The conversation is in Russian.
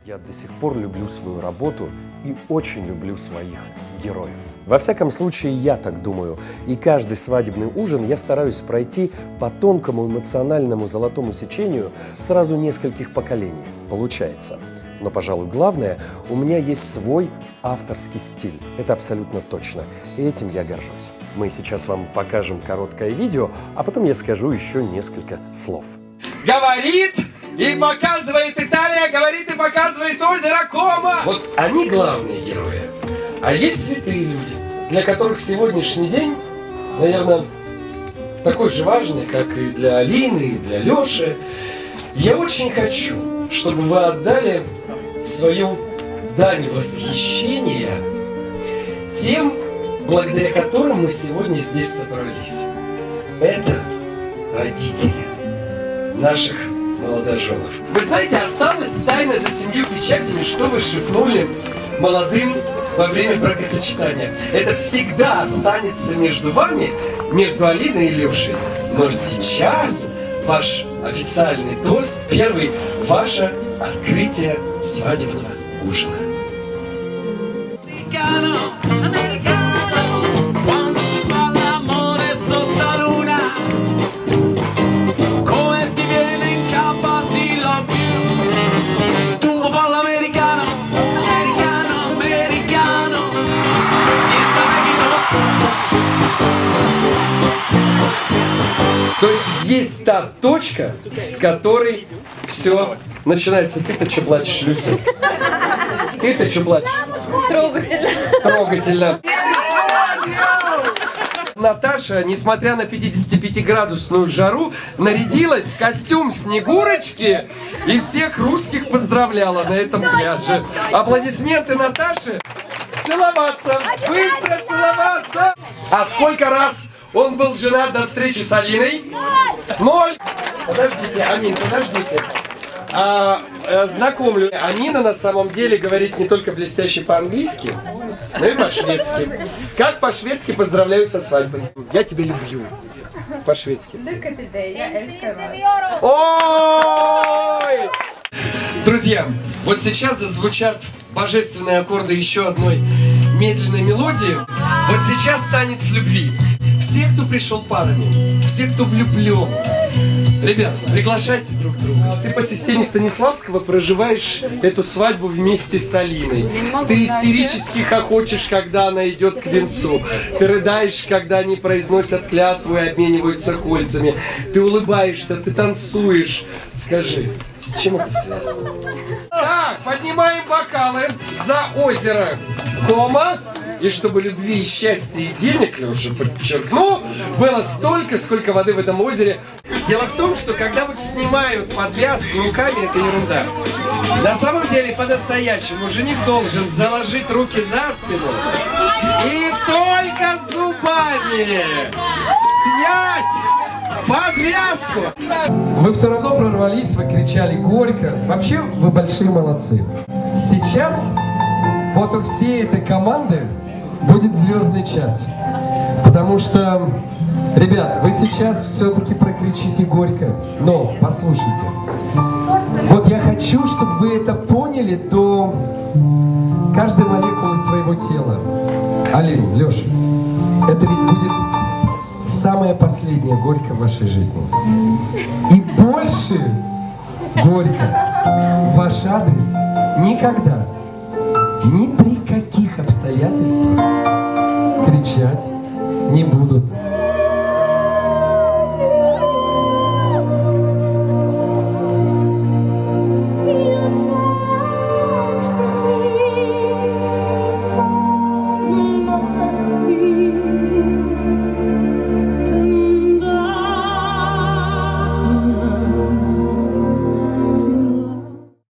Я до сих пор люблю свою работу и очень люблю своих героев. Во всяком случае, я так думаю. И каждый свадебный ужин я стараюсь пройти по тонкому эмоциональному золотому сечению сразу нескольких поколений. Получается. Но, пожалуй, главное, у меня есть свой авторский стиль. Это абсолютно точно. И этим я горжусь. Мы сейчас вам покажем короткое видео, а потом я скажу еще несколько слов. Говорит и показывает Италия, говорит и показывает озеро Кома. Вот они главные герои. А есть святые люди, для которых сегодняшний день, наверное, такой же важный, как и для Алины, и для Леши. Я очень хочу, чтобы вы отдали свою дань восхищения тем, благодаря которым мы сегодня здесь собрались. Это родители наших молодоженов. Вы знаете, осталась тайна за 7 печатями, что вы шепнули молодым во время бракосочетания. Это всегда останется между вами, между Алиной и Лешей. Но сейчас ваш официальный тост, первый, ваше открытие свадебного ужина. То есть та точка, с которой все начинается. Ты-то что плачешь, Люся? Ты-то что плачешь? Трогательно. Трогательно. Наташа, несмотря на 55-градусную жару, нарядилась в костюм Снегурочки и всех русских поздравляла на этом пляже. Аплодисменты Наташе. Целоваться. Быстро целоваться. А сколько раз он был женат до встречи с Алиной? 0. Подождите, Амин, подождите. Знакомлю. Амина на самом деле говорит не только блестяще по-английски, но и по-шведски. Как по-шведски поздравляю со свадьбой? Я тебя люблю. По-шведски. Ой! Друзья, вот сейчас зазвучат божественные аккорды еще одной медленной мелодии. Вот сейчас танец любви. Все, кто пришел парами, все, кто влюблен, ребят, приглашайте друг друга. Ты по системе Станиславского проживаешь эту свадьбу вместе с Алиной. Ты истерически хохочешь, когда она идет к венцу. Ты рыдаешь, когда они произносят клятву и обмениваются кольцами. Ты улыбаешься, ты танцуешь. Скажи, с чем это связано? Так, поднимаем бокалы за озеро Кома. И чтобы любви и счастья и денег, Леша, подчеркну, было столько, сколько воды в этом озере. Дело в том, что когда вот снимают подвязку руками, это ерунда. На самом деле, по-настоящему, жених должен заложить руки за спину и только зубами снять подвязку. Вы все равно прорвались, вы кричали горько. Вообще, вы большие молодцы. Сейчас вот у всей этой команды будет звездный час. Потому что, ребят, вы сейчас все-таки прокричите горько. Но, послушайте. Вот я хочу, чтобы вы это поняли до каждой молекулы своего тела. Алина, Леша, это ведь будет самое последнее горько в вашей жизни. И больше горько в ваш адрес никогда, ни при каких обстоятельствах кричать не будут.